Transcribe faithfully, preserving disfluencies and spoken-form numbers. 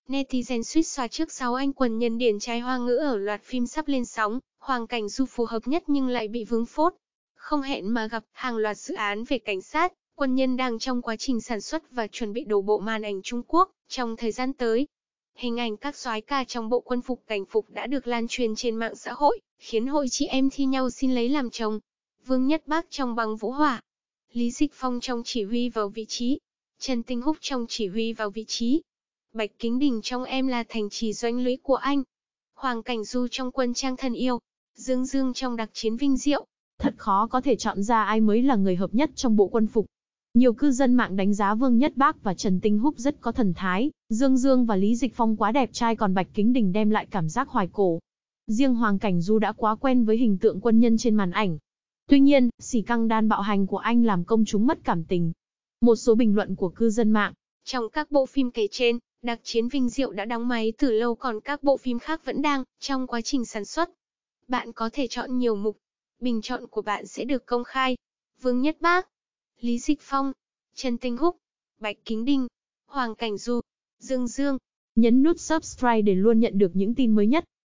Netizen suýt xoa trước sáu anh quần nhân điển trai Hoa ngữ ở loạt phim sắp lên sóng, Hoàng Cảnh Du phù hợp nhất nhưng lại bị vướng phốt. Không hẹn mà gặp, hàng loạt dự án về cảnh sát, quân nhân đang trong quá trình sản xuất và chuẩn bị đổ bộ màn ảnh Trung Quốc trong thời gian tới. Hình ảnh các soái ca trong bộ quân phục cảnh phục đã được lan truyền trên mạng xã hội, khiến hội chị em thi nhau xin lấy làm chồng. Vương Nhất Bác trong Băng Vũ Hỏa, Lý Dịch Phong trong chỉ huy vào vị trí, Trần Tinh Húc trong chỉ huy vào vị trí, Bạch Kính Đình trong Em là thành trì doanh lũy của anh, Hoàng Cảnh Du trong Quân Trang Thân Yêu, Dương Dương trong Đặc Chiến Vinh Diệu. Thật khó có thể chọn ra ai mới là người hợp nhất trong bộ quân phục. Nhiều cư dân mạng đánh giá Vương Nhất Bác và Trần Tinh Húc rất có thần thái, Dương Dương và Lý Dịch Phong quá đẹp trai, còn Bạch Kính Đình đem lại cảm giác hoài cổ. Riêng Hoàng Cảnh Du đã quá quen với hình tượng quân nhân trên màn ảnh. Tuy nhiên, xỉ căng đan bạo hành của anh làm công chúng mất cảm tình. Một số bình luận của cư dân mạng: trong các bộ phim kể trên, Đặc Chiến Vinh Diệu đã đóng máy từ lâu, còn các bộ phim khác vẫn đang trong quá trình sản xuất. Bạn có thể chọn nhiều mục. Bình chọn của bạn sẽ được công khai. Vương Nhất Bác, Lý Dịch Phong, Trần Tinh Húc, Bạch Kính Đình, Hoàng Cảnh Du, Dương Dương. Nhấn nút subscribe để luôn nhận được những tin mới nhất.